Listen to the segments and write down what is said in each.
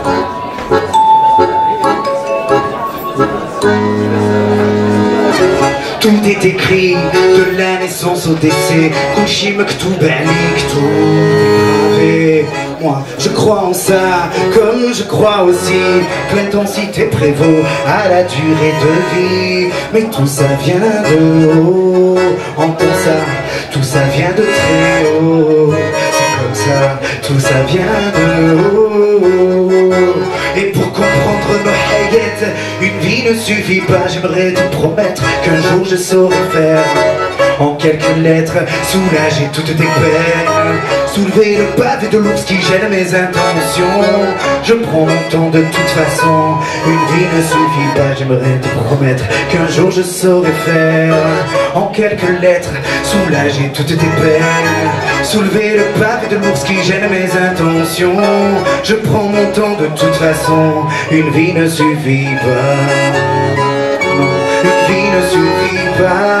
Tout est écrit, de la naissance au décès, Kushi Mektub gravé. Moi, je crois en ça, comme je crois aussi que l'intensité prévaut à la durée de vie. Mais tout ça vient de haut, entends ça, tout ça vient de très haut. C'est comme ça, tout ça vient de haut. Et pour comprendre nos hayettes, une vie ne suffit pas. J'aimerais te promettre qu'un jour je saurai faire en quelques lettres soulager toutes tes peines, soulever le pavé de l'ours qui gêne mes intentions. Je prends mon temps de toute façon, une vie ne suffit pas. J'aimerais te promettre qu'un jour je saurai faire en quelques lettres soulager toutes tes peines, soulever le pavé de l'ours qui gêne mes intentions. Je prends mon temps de toute façon, une vie ne suffit pas. Non, une vie ne suffit pas.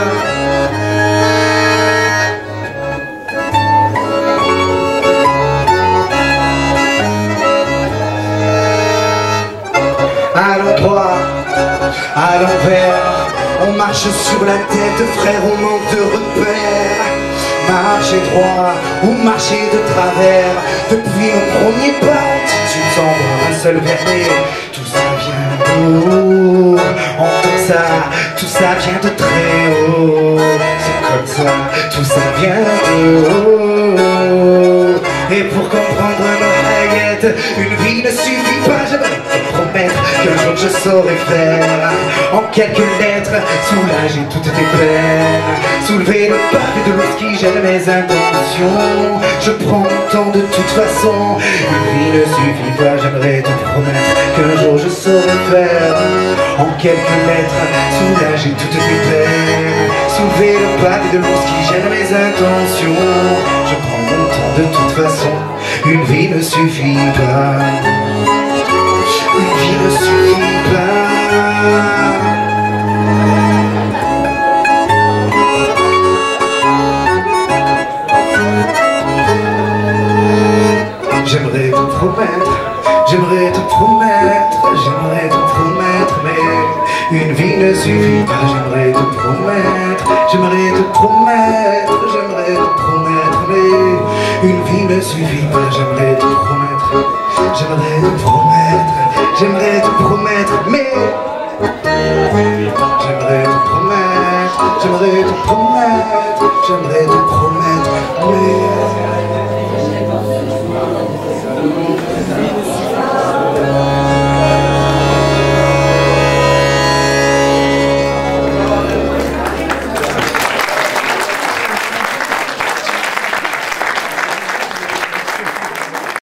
À l'endroit, à l'envers, on marche sur la tête, frère, on manque de repères. Marcher droit ou marcher de travers, depuis nos premiers pas, tu t'envoies un seul vernet. Tout ça vient d'où? Entends ça, tout ça vient de très haut. C'est comme ça, tout ça vient de haut. Et pour comprendre nos hayettes, une vie ne suffit pas. J'aimerais te promettre qu'un jour je saurai faire en quelques lettres soulager toutes tes peines, soulever le pavé de l'ours qui gêne mes intentions. Je prends mon temps de toute façon, une vie ne suffit pas. J'aimerais te promettre qu'un jour je saurai faire en quelques lettres soulager toutes tes peines, soulever le pavé de l'ours qui gêne mes intentions. Je prends mon temps de toute façon, une vie ne suffit pas. Une vie ne suffit pas. J'aimerais te promettre, j'aimerais te promettre, j'aimerais te promettre, mais une vie ne suffit pas. J'aimerais te promettre, j'aimerais te promettre, j'aimerais te promettre, mais une vie ne suffit pas. J'aimerais te promettre, j'aimerais te promettre, j'aimerais te promettre, mais j'aimerais te promettre, j'aimerais te promettre, j'aimerais te promettre, mais